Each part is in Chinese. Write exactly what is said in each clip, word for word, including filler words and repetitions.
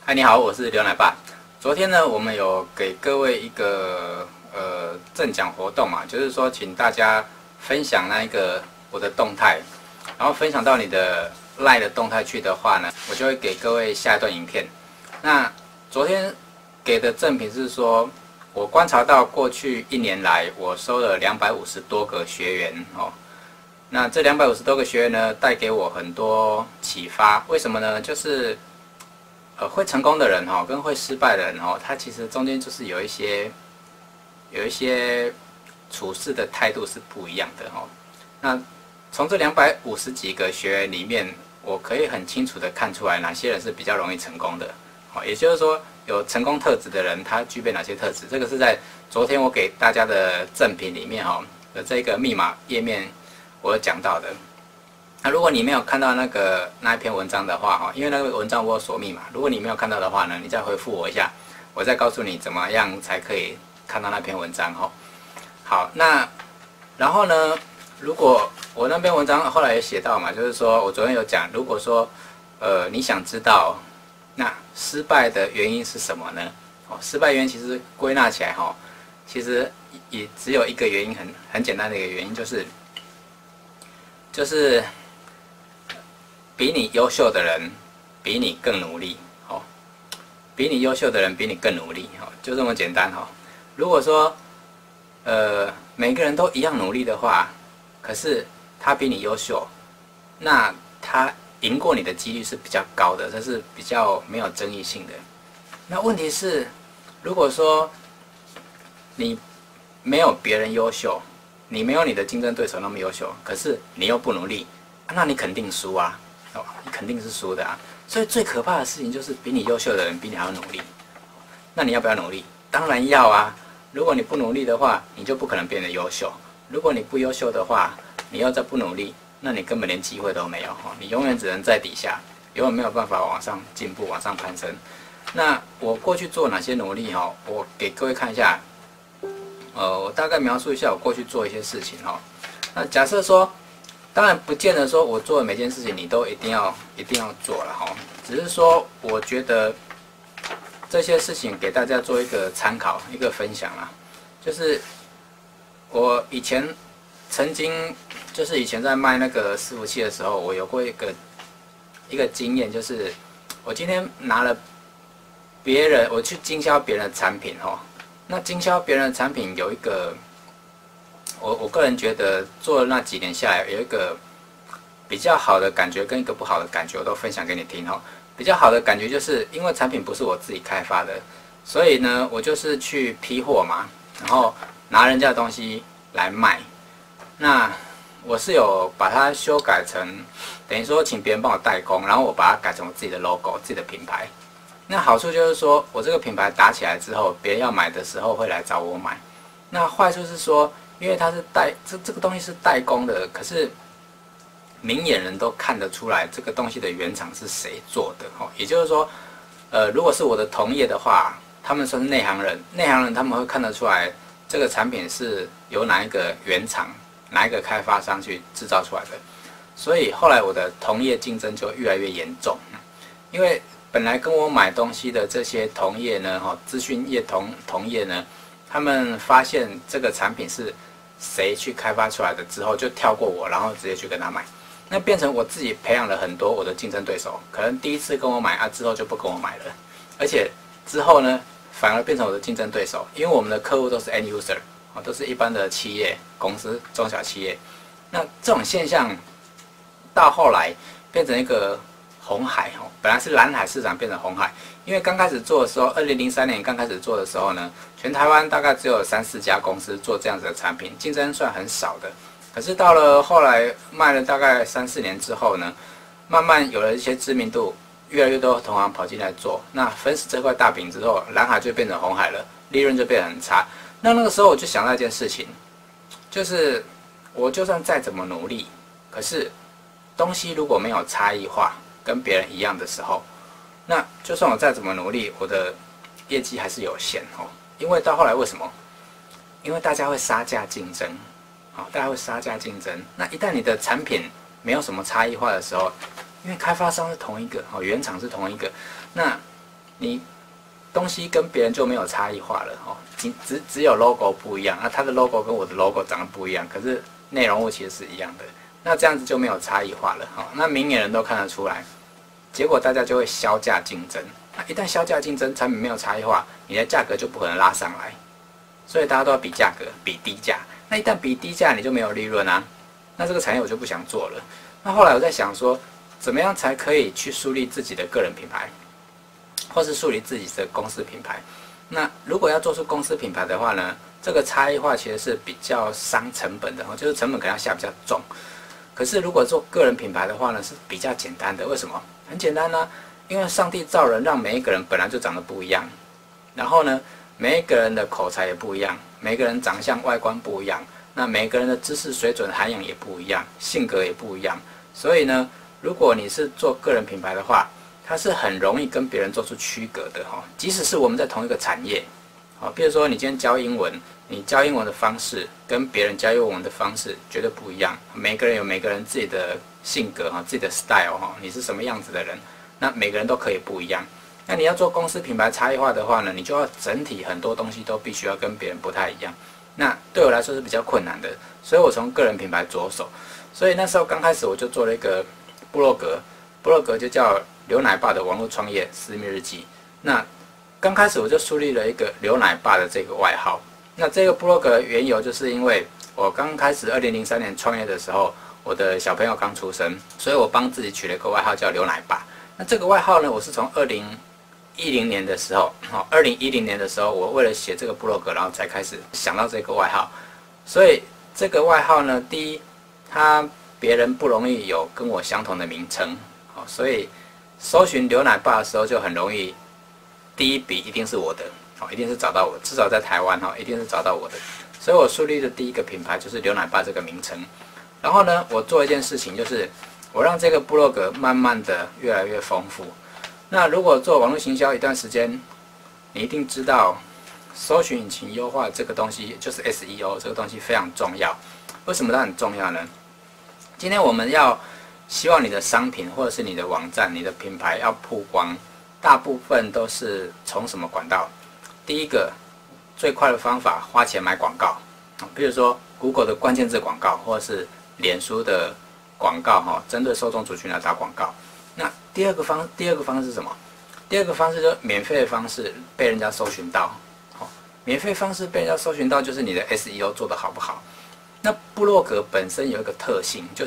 嗨，你好，我是刘奶爸。昨天呢，我们有给各位一个呃赠奖活动嘛，就是说请大家分享那一个我的动态，然后分享到你的 LINE 的动态去的话呢，我就会给各位下一段影片。那昨天给的赠品是说，我观察到过去一年来，我收了两百五十多个学员哦。那这两百五十多个学员呢，带给我很多启发。为什么呢？就是呃，会成功的人哈、哦，跟会失败的人哈、哦，他其实中间就是有一些有一些处事的态度是不一样的哈、哦。那从这两百五十几个学员里面，我可以很清楚的看出来哪些人是比较容易成功的。好，也就是说，有成功特质的人，他具备哪些特质？这个是在昨天我给大家的赠品里面哈的这个密码页面，我有讲到的。那如果你没有看到那个那一篇文章的话哈，因为那个文章我有锁密码，如果你没有看到的话呢，你再回复我一下，我再告诉你怎么样才可以看到那篇文章哈。好，那然后呢，如果我那篇文章后来也写到嘛，就是说我昨天有讲，如果说呃你想知道那失败的原因是什么呢？哦，失败原因其实归纳起来哈，其实也只有一个原因很，很很简单的一个原因，就是就是比你优秀的人比你更努力，哦，比你优秀的人比你更努力，哦，就这么简单哈。如果说呃每个人都一样努力的话，可是他比你优秀，那他赢过你的几率是比较高的，这是比较没有争议性的。那问题是，如果说你没有别人优秀，你没有你的竞争对手那么优秀，可是你又不努力，那你肯定输啊，哦，你肯定是输的啊。所以最可怕的事情就是比你优秀的人比你还要努力。那你要不要努力？当然要啊。如果你不努力的话，你就不可能变得优秀。如果你不优秀的话，你要再不努力，那你根本连机会都没有，你永远只能在底下，永远没有办法往上进步、往上攀升。那我过去做哪些努力哈？我给各位看一下。呃，我大概描述一下我过去做一些事情哈。那假设说，当然不见得说我做的每件事情你都一定要一定要做了哈，只是说我觉得这些事情给大家做一个参考、一个分享啦。就是我以前曾经就是以前在卖那个伺服器的时候，我有过一个一个经验，就是我今天拿了别人，我去经销别人的产品哈。那经销别人的产品有一个，我我个人觉得做了那几年下来，有一个比较好的感觉跟一个不好的感觉，我都分享给你听哈。比较好的感觉就是因为产品不是我自己开发的，所以呢，我就是去批货嘛，然后拿人家的东西来卖。那我是有把它修改成，等于说请别人帮我代工，然后我把它改成我自己的 logo、自己的品牌。那好处就是说，我这个品牌打起来之后，别人要买的时候会来找我买。那坏处是说，因为它是代这这个东西是代工的，可是明眼人都看得出来这个东西的原厂是谁做的哦。也就是说，呃，如果是我的同业的话，他们算是内行人，内行人他们会看得出来这个产品是由哪一个原厂、哪一个开发商去制造出来的。所以后来我的同业竞争就越来越严重，因为本来跟我买东西的这些同业呢，哈，资讯业同同业呢，他们发现这个产品是谁去开发出来的之后，就跳过我，然后直接去跟他买，那变成我自己培养了很多我的竞争对手，可能第一次跟我买啊，之后就不跟我买了，而且之后呢，反而变成我的竞争对手，因为我们的客户都是 end user， 啊，都是一般的企业公司、中小企业，那这种现象到后来变成一个红海哦，本来是蓝海市场变成红海，因为刚开始做的时候，二零零三年刚开始做的时候呢，全台湾大概只有三四家公司做这样子的产品，竞争算很少的。可是到了后来卖了大概三四年之后呢，慢慢有了一些知名度，越来越多同行跑进来做，那分食这块大饼之后，蓝海就变成红海了，利润就变得很差。那那个时候我就想到一件事情，就是我就算再怎么努力，可是东西如果没有差异化，跟别人一样的时候，那就算我再怎么努力，我的业绩还是有限哦。因为到后来为什么？因为大家会杀价竞争，好，大家会杀价竞争。那一旦你的产品没有什么差异化的时候，因为开发商是同一个，哦，原厂是同一个，那你东西跟别人就没有差异化了哦，只只只有 logo 不一样，那它的 logo 跟我的 logo 长得不一样，可是内容物其实是一样的，那这样子就没有差异化了哦，那明眼人都看得出来，结果大家就会削价竞争，那一旦削价竞争，产品没有差异化，你的价格就不可能拉上来，所以大家都要比价格，比低价，那一旦比低价，你就没有利润啊，那这个产业我就不想做了。那后来我在想说，怎么样才可以去树立自己的个人品牌？或是树立自己的公司品牌。那如果要做出公司品牌的话呢，这个差异化其实是比较伤成本的，就是成本可能要下比较重。可是如果做个人品牌的话呢，是比较简单的。为什么？很简单呢，因为上帝造人，让每一个人本来就长得不一样，然后呢，每一个人的口才也不一样，每个人长相外观不一样，那每个人的知识水准涵养也不一样，性格也不一样。所以呢，如果你是做个人品牌的话，它是很容易跟别人做出区隔的哈，即使是我们在同一个产业，好，比如说你今天教英文，你教英文的方式跟别人教英文的方式绝对不一样，每个人有每个人自己的性格哈，自己的 style 哈，你是什么样子的人，那每个人都可以不一样。那你要做公司品牌差异化的话呢，你就要整体很多东西都必须要跟别人不太一样，那对我来说是比较困难的，所以我从个人品牌着手，所以那时候刚开始我就做了一个部落格，部落格就叫刘奶爸的网络创业私密日记。那刚开始我就树立了一个刘奶爸的这个外号。那这个部落格的缘由就是因为我刚开始二零零三年创业的时候，我的小朋友刚出生，所以我帮自己取了一个外号叫刘奶爸。那这个外号呢，我是从二零一零年的时候，好，二零一零年的时候，我为了写这个部落格，然后才开始想到这个外号。所以这个外号呢，第一，它别人不容易有跟我相同的名称，好，所以搜寻刘奶爸的时候就很容易，第一笔一定是我的，好，一定是找到我，至少在台湾哈，一定是找到我的。所以我树立的第一个品牌就是刘奶爸这个名称。然后呢，我做一件事情，就是我让这个部落格慢慢的越来越丰富。那如果做网络行销一段时间，你一定知道，搜寻引擎优化这个东西就是 S E O 这个东西非常重要。为什么它很重要呢？今天我们要希望你的商品或者是你的网站、你的品牌要曝光，大部分都是从什么管道？第一个最快的方法，花钱买广告，比如说 Google 的关键字广告，或者是脸书的广告，哈，针对受众族群来打广告。那第二个方，第二个方式是什么？第二个方式就是免费的方式被人家搜寻到，好，免费方式被人家搜寻到，就是你的 S E O 做得好不好？那部落格本身有一个特性，就是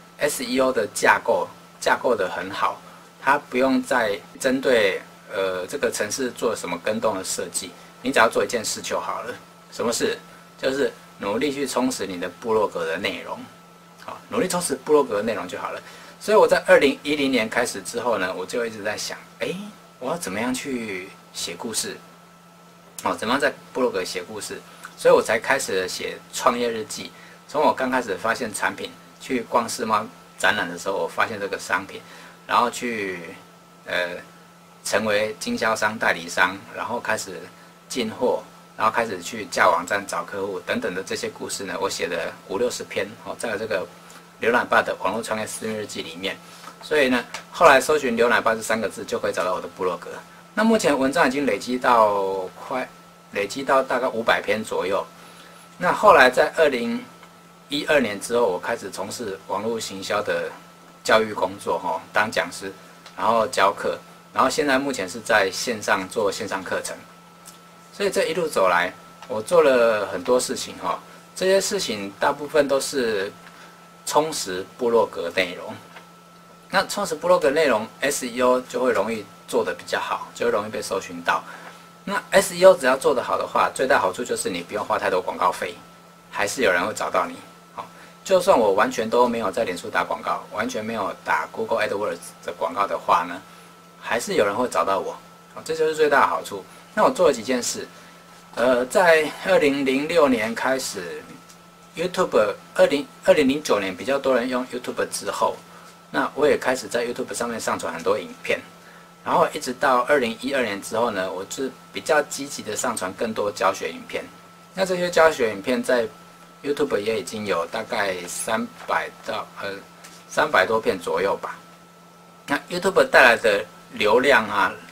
S E O 的架构架构的很好，它不用再针对呃这个程式做什么跟动的设计，你只要做一件事就好了。什么事？就是努力去充实你的部落格的内容，好，努力充实部落格的内容就好了。所以我在二零一零年开始之后呢，我就一直在想，哎，我要怎么样去写故事？哦，怎么样在部落格写故事？所以我才开始写创业日记。从我刚开始发现产品，去逛世贸展览的时候，我发现这个商品，然后去呃成为经销商、代理商，然后开始进货，然后开始去架网站找客户等等的这些故事呢，我写了五六十篇哦，在这个刘奶爸的网络创业私密日记里面。所以呢，后来搜寻刘奶爸这三个字就可以找到我的部落格。那目前文章已经累积到快累积到大概五百篇左右。那后来在二零一二年之后，我开始从事网络行销的教育工作，哈，当讲师，然后教课，然后现在目前是在线上做线上课程。所以这一路走来，我做了很多事情，哈，这些事情大部分都是充实部落格内容。那充实部落格内容 ，S E O 就会容易做得比较好，就会容易被搜寻到。那 S E O 只要做得好的话，最大好处就是你不用花太多广告费，还是有人会找到你。好，就算我完全都没有在脸书打广告，完全没有打 Google AdWords 的广告的话呢，还是有人会找到我。好，这就是最大的好处。那我做了几件事，呃，在二零零六年开始 ，YouTube 二零二零零九年比较多人用 YouTube 之后。那我也开始在 YouTube 上面上传很多影片，然后一直到二零一二年之后呢，我是比较积极的上传更多教学影片。那这些教学影片在 YouTube 也已经有大概三百到呃三百多片左右吧。那 YouTube 带来的流量啊，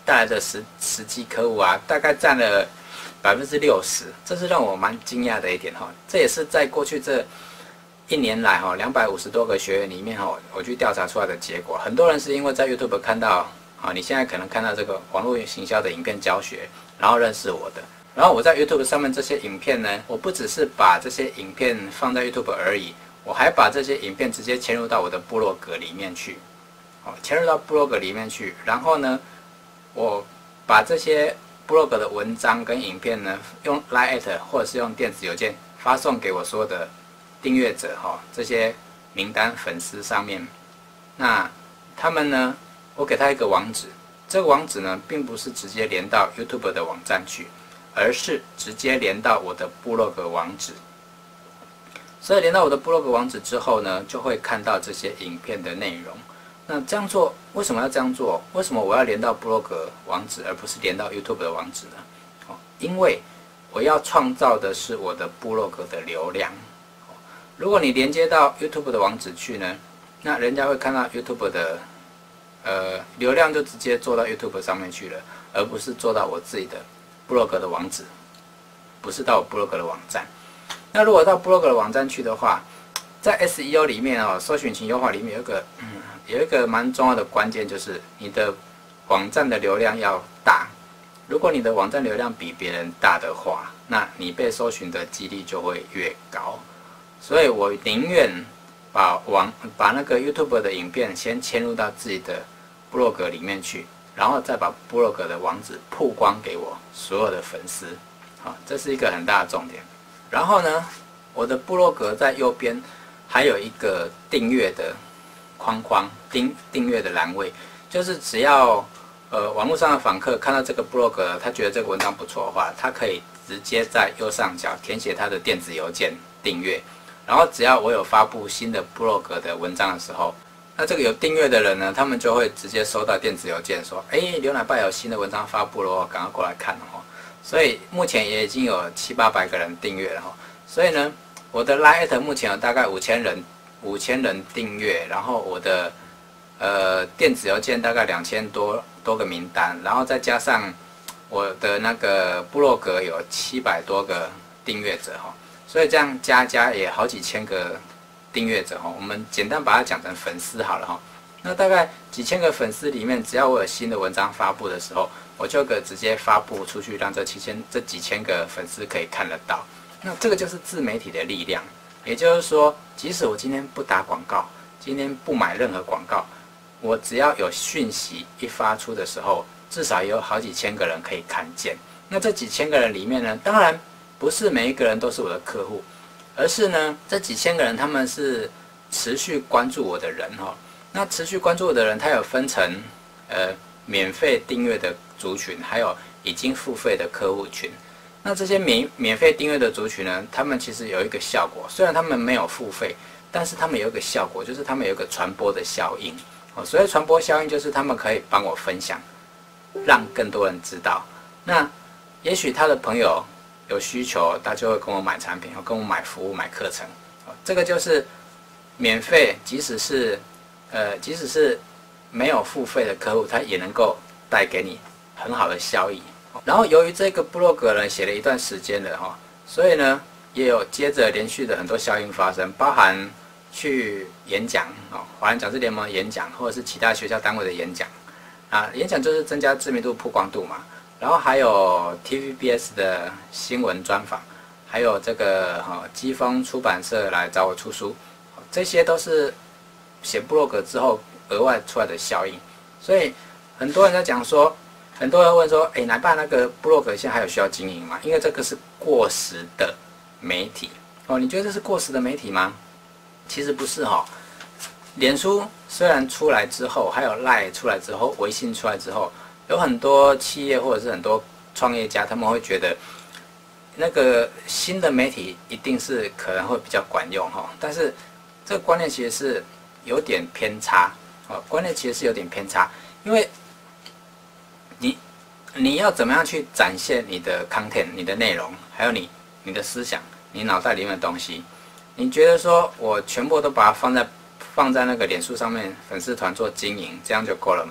带来的实实际客户啊，大概占了百分之六十，这是让我蛮惊讶的一点哈。这也是在过去这一年来哈，两百五十多个学员里面哈，我去调查出来的结果。很多人是因为在 YouTube 看到啊，你现在可能看到这个网络行销的影片教学，然后认识我的。然后我在 YouTube 上面这些影片呢，我不只是把这些影片放在 YouTube 而已，我还把这些影片直接嵌入到我的部落格里面去，哦，嵌入到部落格里面去。然后呢，我把这些部落格的文章跟影片呢，用 Line@ 或者是用电子邮件发送给我所有的订阅者哈，这些名单粉丝上面。那他们呢，我给他一个网址，这个网址呢，并不是直接连到 YouTube 的网站去，而是直接连到我的部落格网址。所以连到我的部落格网址之后呢，就会看到这些影片的内容。那这样做为什么要这样做？为什么我要连到部落格网址，而不是连到 YouTube 的网址呢？哦，因为我要创造的是我的部落格的流量。如果你连接到 YouTube 的网址去呢，那人家会看到 YouTube 的呃流量就直接做到 YouTube 上面去了，而不是做到我自己的部落格的网址，不是到我部落格的网站。那如果到部落格的网站去的话，在 S E O 里面哦，搜寻引擎优化里面有一个、嗯、有一个蛮重要的关键，就是你的网站的流量要大。如果你的网站流量比别人大的话，那你被搜寻的几率就会越高。所以我宁愿把网把那个 YouTube 的影片先嵌入到自己的部落格里面去，然后再把部落格的网址曝光给我所有的粉丝。好，这是一个很大的重点。然后呢，我的部落格在右边还有一个订阅的框框，订订阅的栏位，就是只要呃网络上的访客看到这个部落格，他觉得这个文章不错的话，他可以直接在右上角填写他的电子邮件订阅。然后只要我有发布新的部落格的文章的时候，那这个有订阅的人呢，他们就会直接收到电子邮件说，哎，牛奶爸有新的文章发布了，赶快过来看哦。所以目前也已经有七八百个人订阅了哈。所以呢，我的 Line@ 目前有大概五千人，五千人订阅，然后我的呃电子邮件大概两千多多个名单，然后再加上我的那个部落格有七百多个订阅者哈。所以这样加加也好几千个订阅者哈，我们简单把它讲成粉丝好了哈。那大概几千个粉丝里面，只要我有新的文章发布的时候，我就可以直接发布出去，让这七千这几千个粉丝可以看得到。那这个就是自媒体的力量，也就是说，即使我今天不打广告，今天不买任何广告，我只要有讯息一发出的时候，至少也有好几千个人可以看见。那这几千个人里面呢，当然不是每一个人都是我的客户，而是呢，这几千个人他们是持续关注我的人哈。那持续关注我的人，他有分成呃免费订阅的族群，还有已经付费的客户群。那这些免免费订阅的族群呢，他们其实有一个效果，虽然他们没有付费，但是他们有一个效果，就是他们有一个传播的效应。哦，所以传播效应就是他们可以帮我分享，让更多人知道。那也许他的朋友有需求，他就会跟我买产品，跟我买服务、买课程。这个就是免费，即使是呃，即使是没有付费的客户，他也能够带给你很好的效益。然后由于这个部落格呢写了一段时间了哈，所以呢也有接着连续的很多效应发生，包含去演讲哦，华人讲师联盟演讲，或者是其他学校单位的演讲啊，演讲就是增加知名度、曝光度嘛。然后还有 T V B S 的新闻专访，还有这个哈基丰出版社来找我出书，这些都是写部落格之后额外出来的效应。所以很多人在讲说，很多人问说，哎，奶爸那个部落格现在还有需要经营吗？因为这个是过时的媒体哦。你觉得这是过时的媒体吗？其实不是哈、哦。脸书虽然出来之后，还有 Line 出来之后，微信出来之后，有很多企业或者是很多创业家，他们会觉得那个新的媒体一定是可能会比较管用哈。但是这个观念其实是有点偏差哦，观念其实是有点偏差，因为你你要怎么样去展现你的 content、你的内容，还有你你的思想、你脑袋里面的东西？你觉得说我全部都把它放在放在那个脸书上面粉丝团做经营，这样就够了吗？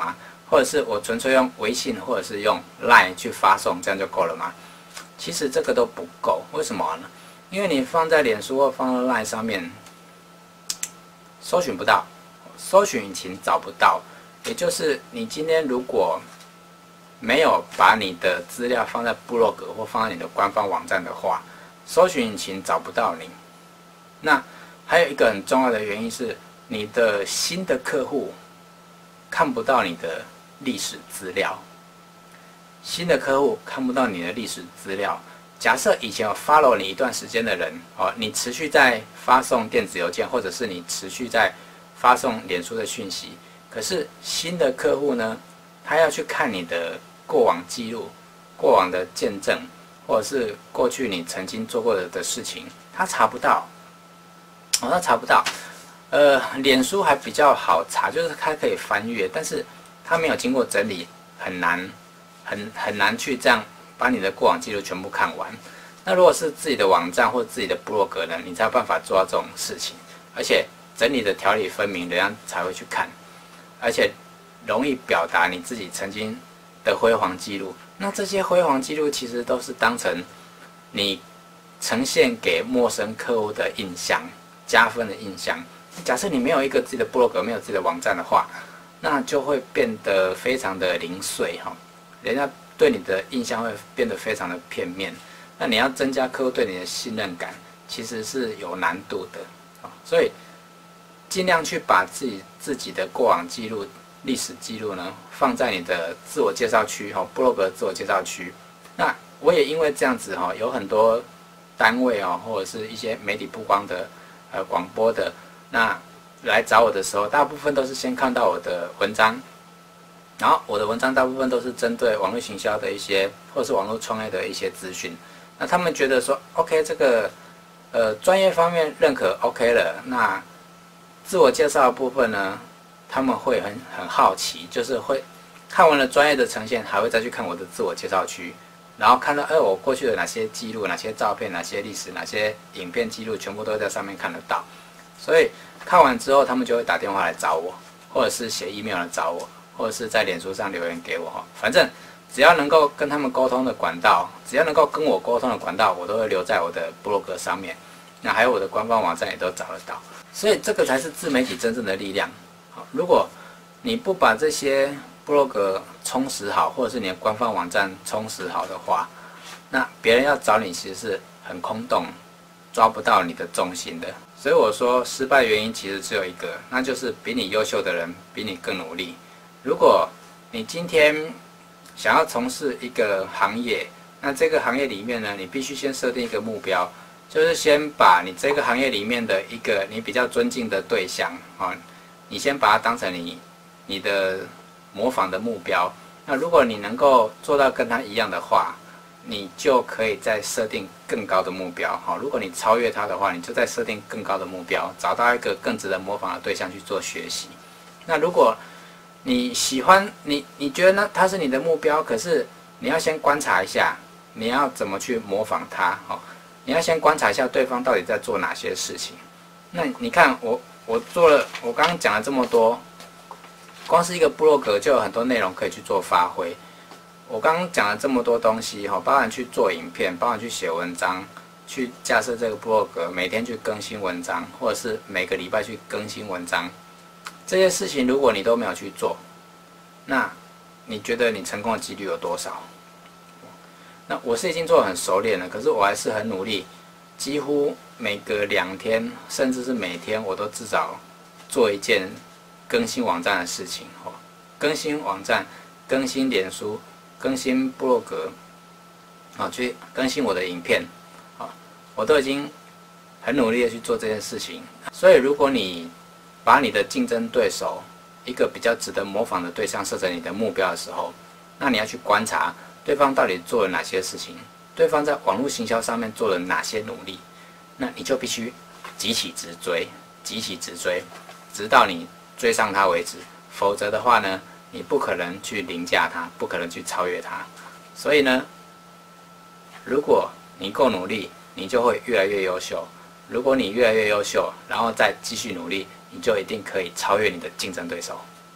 或者是我纯粹用微信或者是用 Line 去发送，这样就够了吗？其实这个都不够，为什么呢？因为你放在脸书或放在 Line 上面，搜寻不到，搜寻引擎找不到。也就是你今天如果没有把你的资料放在部落格或放在你的官方网站的话，搜寻引擎找不到你。那还有一个很重要的原因是，你的新的客户看不到你的历史资料。新的客户看不到你的历史资料。假设以前有 follow 你一段时间的人，哦，你持续在发送电子邮件，或者是你持续在发送脸书的讯息，可是新的客户呢，他要去看你的过往记录、过往的见证，或者是过去你曾经做过的的事情，他查不到，哦，他查不到。呃，脸书还比较好查，就是它可以翻阅，但是它没有经过整理，很难，很很难去这样把你的过往记录全部看完。那如果是自己的网站或自己的部落格呢，你才有办法做到这种事情，而且整理的条理分明，人家才会去看，而且容易表达你自己曾经的辉煌记录。那这些辉煌记录其实都是当成你呈现给陌生客户的印象，加分的印象。假设你没有一个自己的部落格，没有自己的网站的话，那就会变得非常的零碎哈，人家对你的印象会变得非常的片面。那你要增加客户对你的信任感，其实是有难度的。所以尽量去把自己自己的过往记录、历史记录呢，放在你的自我介绍区哈，部落格自我介绍区。那我也因为这样子哈，有很多单位哦，或者是一些媒体曝光的、呃广播的，那来找我的时候，大部分都是先看到我的文章。然后我的文章大部分都是针对网络行销的一些，或者是网络创业的一些资讯。那他们觉得说 ，OK， 这个呃专业方面认可 OK 了，那自我介绍的部分呢，他们会很很好奇，就是会看完了专业的呈现，还会再去看我的自我介绍区，然后看到哎我过去的哪些记录、哪些照片、哪些历史、哪些影片记录，全部都在上面看得到。所以看完之后，他们就会打电话来找我，或者是写 email 来找我。或者是在脸书上留言给我哈，反正只要能够跟他们沟通的管道，只要能够跟我沟通的管道，我都会留在我的部落格上面。那还有我的官方网站也都找得到，所以这个才是自媒体真正的力量。好，如果你不把这些部落格充实好，或者是你的官方网站充实好的话，那别人要找你其实是很空洞，抓不到你的重心的。所以我说失败原因其实只有一个，那就是比你优秀的人比你更努力。如果你今天想要从事一个行业，那这个行业里面呢，你必须先设定一个目标，就是先把你这个行业里面的一个你比较尊敬的对象啊，你先把它当成你你的模仿的目标。那如果你能够做到跟他一样的话，你就可以再设定更高的目标。好，如果你超越他的话，你就再设定更高的目标，找到一个更值得模仿的对象去做学习。那如果你喜欢你，你觉得呢？他是你的目标，可是你要先观察一下，你要怎么去模仿他？哦，你要先观察一下对方到底在做哪些事情。那你看我，我做了，我刚刚讲了这么多，光是一个部落格就有很多内容可以去做发挥。我刚刚讲了这么多东西，哈，包含去做影片，包含去写文章，去架设这个部落格，每天去更新文章，或者是每个礼拜去更新文章。这些事情如果你都没有去做，那你觉得你成功的几率有多少？那我是已经做得很熟练了，可是我还是很努力，几乎每隔两天，甚至是每天，我都至少做一件更新网站的事情。更新网站、更新脸书、更新部落格，啊，去更新我的影片，啊，我都已经很努力的去做这件事情。所以如果你把你的竞争对手一个比较值得模仿的对象设成你的目标的时候，那你要去观察对方到底做了哪些事情，对方在网络行销上面做了哪些努力，那你就必须急起直追，急起直追，直到你追上他为止。否则的话呢，你不可能去凌驾他，不可能去超越他。所以呢，如果你够努力，你就会越来越优秀。如果你越来越优秀，然后再继续努力，你就一定可以超越你的竞争对手。